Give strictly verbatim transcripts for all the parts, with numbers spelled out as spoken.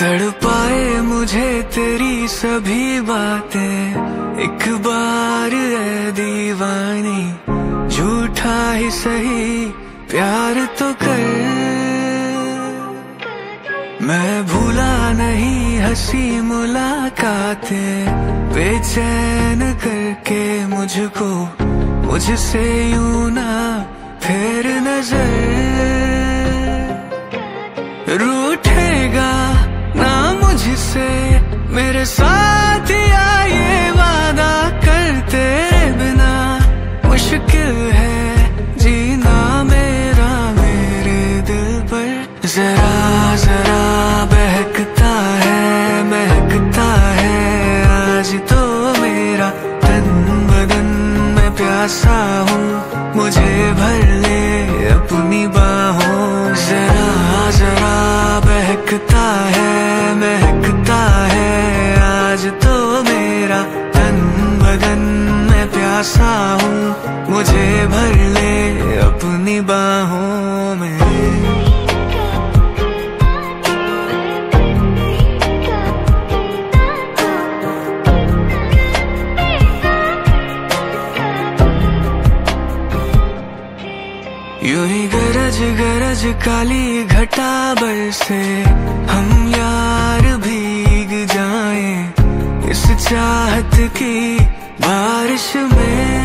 तड़पाए मुझे तेरी सभी बातें, एक बार ऐ दीवानी झूठा ही सही प्यार तो कर। मैं भूला नहीं हंसी मुलाकातें, बेचैन करके मुझको मुझसे यूं ना फेर नजर। रूठेगा ना मुझसे मेरे साथ या ये वादा कर, तेरे बिना मुश्किल है जीना मेरा मेरे दिल पर। जरा जरा बहकता है महकता है आज तो मेरा तन बदन, मैं प्यासा हूँ मुझे भर ले अपनी बाहों। जरा जरा बहकता है महकता है आज तो मेरा तन बदन, मैं प्यासा हूँ मुझे भर ले अपनी बाहों में। यूं ही गरज गरज काली घटा बरसे, हम यार भीग जाएं इस चाहत की बारिश में।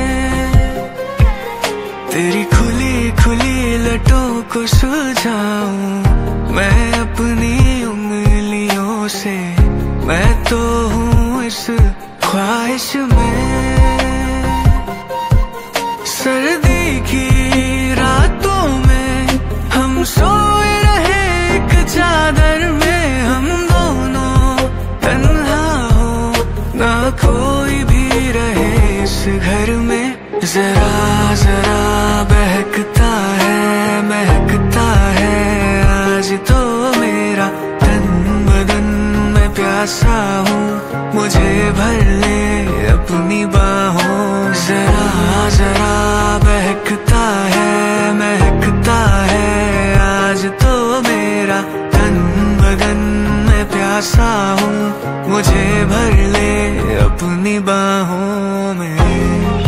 तेरी खुली खुली लटों को सुलझाऊं मैं अपनी उंगलियों से, मैं तो हूँ इस ख्वाहिश में। सर्दी की रातों में हम सोए रहे एक चादर में, हम दोनों तन्हा हो ना कोई भी रहे इस घर में। जरा जरा बहकता है महकता है आज तो मेरा तन बदन, मैं प्यासा हूँ मुझे भर ले अपनी बाहों। जरा जरा बहकता है महकता है आज तो मेरा तन बदन, मैं प्यासा हूँ मुझे भर ले अपनी बाहों में।